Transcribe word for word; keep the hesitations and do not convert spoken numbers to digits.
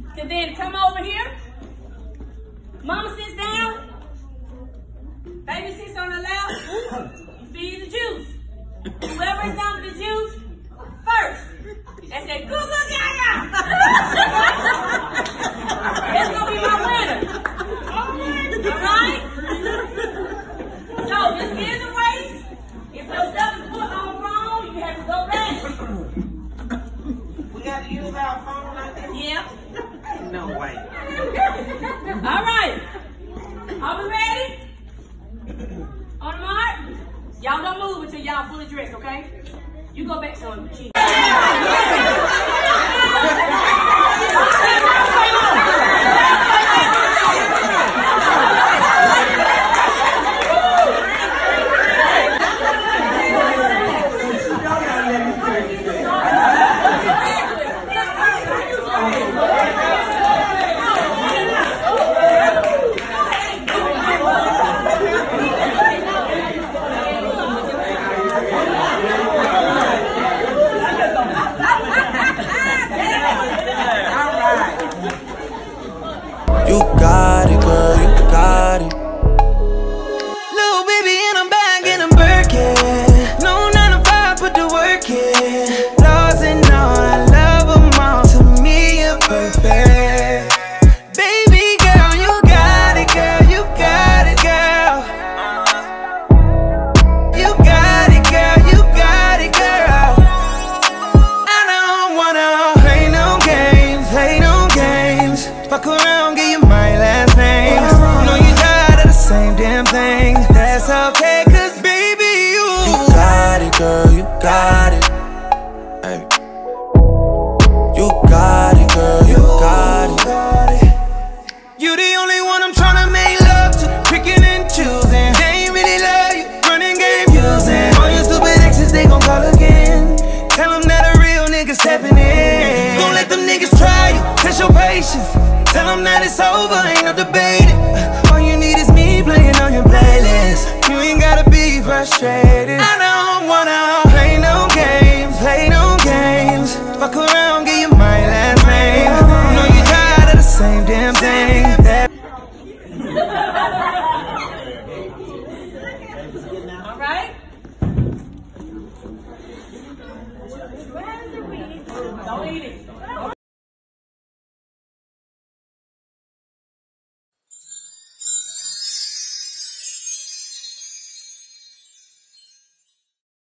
can then come over here. Mama sits down. Baby sits on the lap. You feed the juice. Whoever is done with the juice first, they say, "Goo goo gaga." That's gonna be my winner. All right. So this is a race. If your stuff is put on wrong, you have to go back. We got to use our phone like that? Yeah. No way. All right. Are we ready? On the mark? Y'all don't move until y'all fully dressed, okay? You go back some. You got it, girl, you got it. Little baby and I'm back in a Birkin. No nine to five, put the work in. Laws and all, I love them all. To me, you're perfect. Baby girl, you got it, girl, you got it, girl. You got it, girl, you got it, girl. I don't wanna play no games, play no games. Fuck around, get you my last name. Know you tired of the same damn thing. That's okay, cause baby, you You got it, girl, you got it. Hey. You got it, girl, you got it. You the only one I'm tryna make love to. Picking and choosing. They ain't really love you, running game using. All your stupid exes, they gon' call again. Tell them that a real nigga stepping in. Don't let them niggas try you, test your patience. Tell them that it's over, ain't no debating.